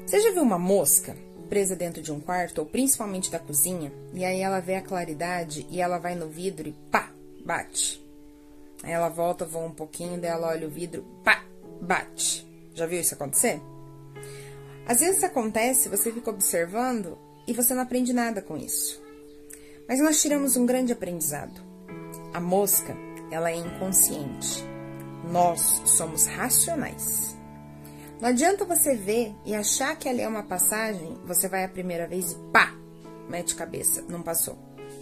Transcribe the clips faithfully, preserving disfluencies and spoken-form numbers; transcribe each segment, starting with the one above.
Você já viu uma mosca presa dentro de um quarto, ou principalmente da cozinha, e aí ela vê a claridade e ela vai no vidro e pá, bate. Aí ela volta, voa um pouquinho, daí ela olha o vidro, pá, bate. Já viu isso acontecer? Às vezes acontece, você fica observando e você não aprende nada com isso. Mas nós tiramos um grande aprendizado. A mosca, ela é inconsciente. Nós somos racionais. Não adianta você ver e achar que ali é uma passagem, você vai a primeira vez e pá, mete cabeça, não passou.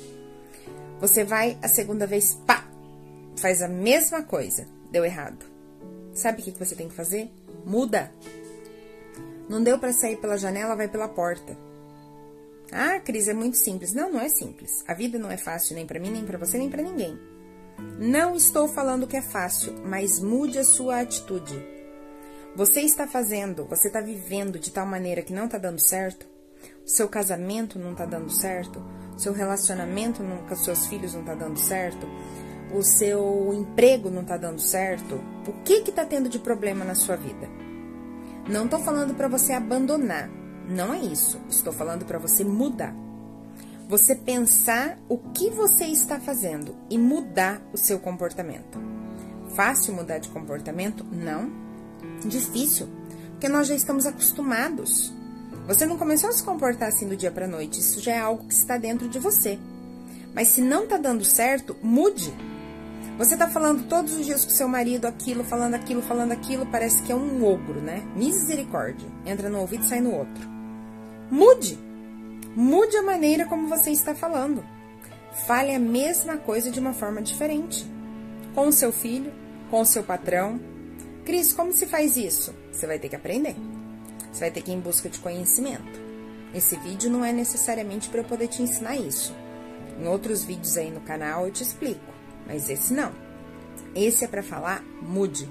Você vai a segunda vez, pá, faz a mesma coisa, deu errado. Sabe o que você tem que fazer? Muda. Não deu para sair pela janela, vai pela porta. Ah, Cris, é muito simples. Não, não é simples. A vida não é fácil nem para mim, nem para você, nem para ninguém. Não estou falando que é fácil, mas mude a sua atitude. Você está fazendo, você está vivendo de tal maneira que não está dando certo? O seu casamento não está dando certo? O seu relacionamento não, com os seus filhos não está dando certo? O seu emprego não está dando certo? O que que está tendo de problema na sua vida? Não estou falando para você abandonar, não é isso. Estou falando para você mudar. Você pensar o que você está fazendo e mudar o seu comportamento. Fácil mudar de comportamento? Não. Difícil, porque nós já estamos acostumados. Você não começou a se comportar assim do dia para noite, isso já é algo que está dentro de você. Mas se não está dando certo, mude. Você está falando todos os dias com seu marido aquilo, falando aquilo, falando aquilo, parece que é um ogro, né? Misericórdia. Entra no ouvido e sai no outro. Mude. Mude a maneira como você está falando. Fale a mesma coisa de uma forma diferente. Com o seu filho, com o seu patrão. Cris, como se faz isso? Você vai ter que aprender. Você vai ter que ir em busca de conhecimento. Esse vídeo não é necessariamente para eu poder te ensinar isso. Em outros vídeos aí no canal eu te explico, mas esse não. Esse é para falar, mude.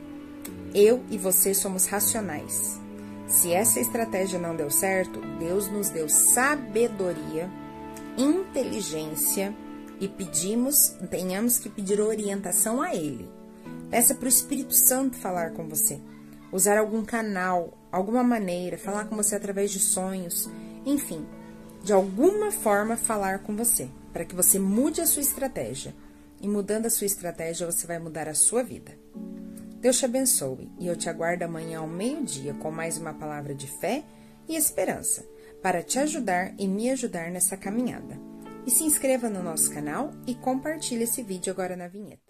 Eu e você somos racionais. Se essa estratégia não deu certo, Deus nos deu sabedoria, inteligência e pedimos, tenhamos que pedir orientação a Ele. Peça para o Espírito Santo falar com você, usar algum canal, alguma maneira, falar com você através de sonhos, enfim, de alguma forma falar com você, para que você mude a sua estratégia. E mudando a sua estratégia, você vai mudar a sua vida. Deus te abençoe e eu te aguardo amanhã ao meio-dia com mais uma palavra de fé e esperança, para te ajudar e me ajudar nessa caminhada. E se inscreva no nosso canal e compartilhe esse vídeo agora na vinheta.